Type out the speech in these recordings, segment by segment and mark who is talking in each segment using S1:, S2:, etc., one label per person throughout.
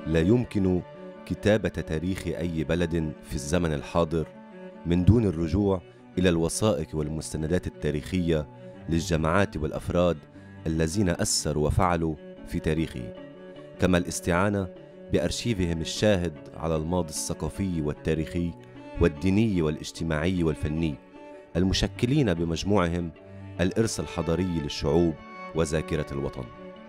S1: لا يمكن كتابة تاريخ أي بلد في الزمن الحاضر من دون الرجوع إلى الوثائق والمستندات التاريخية للجماعات والأفراد الذين أثروا وفعلوا في تاريخه، كما الاستعانة بأرشيفهم الشاهد على الماضي الثقافي والتاريخي والديني والاجتماعي والفني، المشكلين بمجموعهم الإرث الحضاري للشعوب وذاكرة الوطن.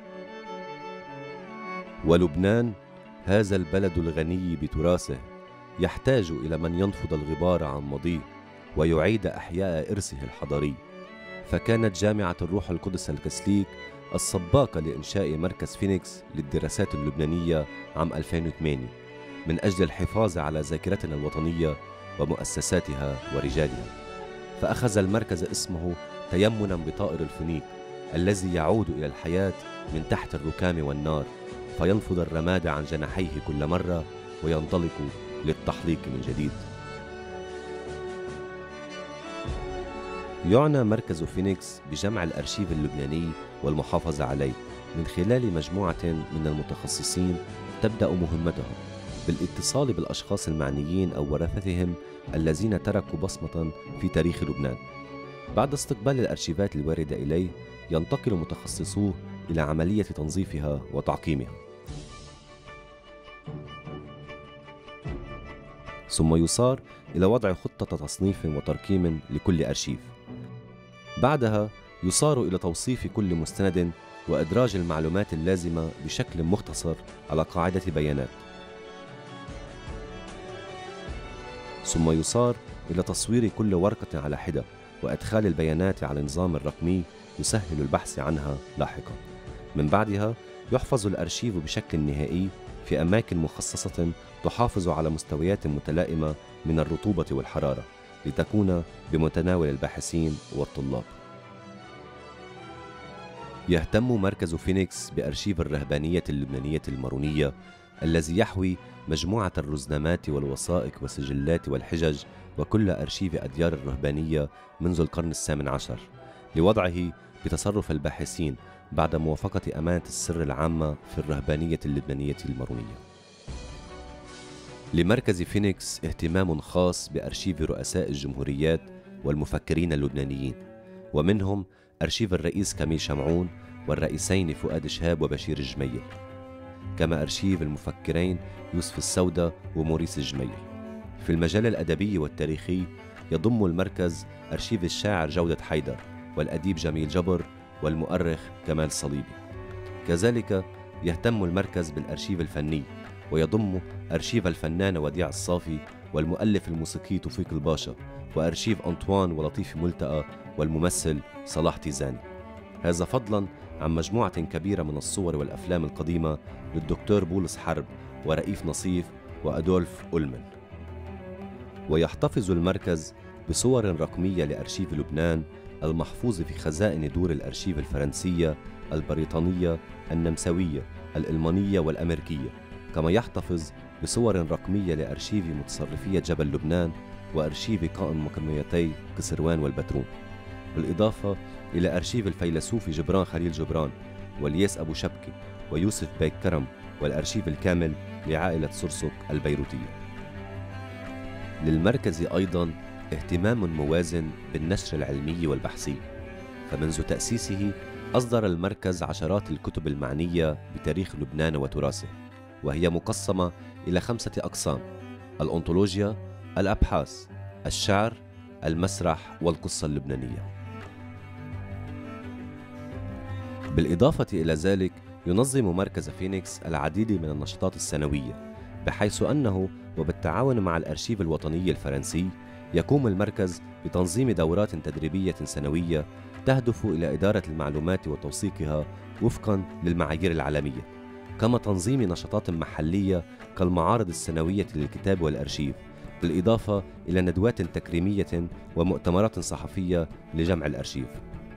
S1: ولبنان هذا البلد الغني بتراثه يحتاج إلى من ينفض الغبار عن ماضيه ويعيد إحياء إرثه الحضاري، فكانت جامعة الروح القدس الكاثوليك السباقة لإنشاء مركز فينيكس للدراسات اللبنانية عام 2008 من أجل الحفاظ على ذاكرتنا الوطنية ومؤسساتها ورجالها. فأخذ المركز اسمه تيمنا بطائر الفينيق الذي يعود إلى الحياة من تحت الركام والنار، فينفض الرماد عن جناحيه كل مرة وينطلق للتحليق من جديد. يعنى مركز فينيكس بجمع الأرشيف اللبناني والمحافظة عليه من خلال مجموعة من المتخصصين تبدأ مهمتهم بالاتصال بالأشخاص المعنيين أو ورثتهم الذين تركوا بصمة في تاريخ لبنان. بعد استقبال الأرشيفات الواردة إليه ينتقل متخصصوه إلى عملية تنظيفها وتعقيمها، ثم يصار إلى وضع خطة تصنيف وترقيم لكل أرشيف. بعدها يصار إلى توصيف كل مستند وإدراج المعلومات اللازمة بشكل مختصر على قاعدة بيانات، ثم يصار إلى تصوير كل ورقة على حدة وإدخال البيانات على النظام الرقمي يسهل البحث عنها لاحقا. من بعدها يحفظ الأرشيف بشكل نهائي في أماكن مخصصة تحافظ على مستويات متلائمة من الرطوبة والحرارة لتكون بمتناول الباحثين والطلاب. يهتم مركز فينيكس بأرشيف الرهبانية اللبنانية المارونية الذي يحوي مجموعة الرزنامات والوثائق والسجلات والحجج وكل أرشيف أديار الرهبانية منذ القرن الثامن عشر لوضعه بتصرف الباحثين بعد موافقة أمانة السر العامة في الرهبانية اللبنانية المارونية. لمركز فينيكس اهتمام خاص بأرشيف رؤساء الجمهوريات والمفكرين اللبنانيين، ومنهم أرشيف الرئيس كميل شمعون والرئيسين فؤاد شهاب وبشير الجميل، كما أرشيف المفكرين يوسف السودة وموريس الجميل. في المجال الأدبي والتاريخي يضم المركز أرشيف الشاعر جودة حيدر والأديب جميل جبر والمؤرخ كمال صليبي. كذلك يهتم المركز بالأرشيف الفني ويضم أرشيف الفنان وديع الصافي والمؤلف الموسيقي توفيق الباشا وأرشيف أنطوان ولطيف ملتقى والممثل صلاح تيزاني، هذا فضلا عن مجموعة كبيرة من الصور والأفلام القديمة للدكتور بولس حرب ورئيف نصيف وأدولف أولمن. ويحتفظ المركز بصور رقمية لأرشيف لبنان المحفوظ في خزائن دور الأرشيف الفرنسية، البريطانية، النمساوية، الألمانية والأمريكية، كما يحتفظ بصور رقمية لأرشيف متصرفية جبل لبنان وأرشيف قائم مقرنيتي كسروان والبترون، بالإضافة إلى أرشيف الفيلسوف جبران خليل جبران والياس أبو شبكي ويوسف بيك كرم والأرشيف الكامل لعائلة سرسك البيروتية. للمركز أيضا اهتمام موازن بالنشر العلمي والبحثي، فمنذ تأسيسه أصدر المركز عشرات الكتب المعنية بتاريخ لبنان وتراثه، وهي مقسمة إلى 5 أقسام: الأنطولوجيا، الأبحاث، الشعر، المسرح والقصة اللبنانية. بالإضافة إلى ذلك ينظم مركز فينيكس العديد من النشاطات السنوية، بحيث أنه وبالتعاون مع الأرشيف الوطني الفرنسي يقوم المركز بتنظيم دورات تدريبية سنوية تهدف إلى إدارة المعلومات وتوثيقها وفقا للمعايير العالمية، كما تنظيم نشاطات محلية كالمعارض السنوية للكتاب والأرشيف، بالإضافة إلى ندوات تكريمية ومؤتمرات صحفية لجمع الأرشيف.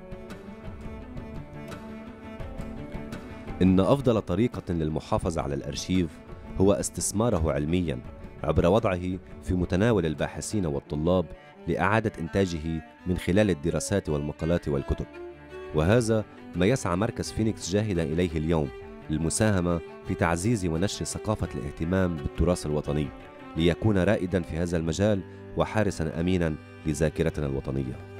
S1: إن أفضل طريقة للمحافظة على الأرشيف هو استثماره علمياً عبر وضعه في متناول الباحثين والطلاب لإعادة إنتاجه من خلال الدراسات والمقالات والكتب، وهذا ما يسعى مركز فينيكس جاهدا إليه اليوم للمساهمة في تعزيز ونشر ثقافة الاهتمام بالتراث الوطني، ليكون رائداً في هذا المجال وحارساً أميناً لذاكرتنا الوطنية.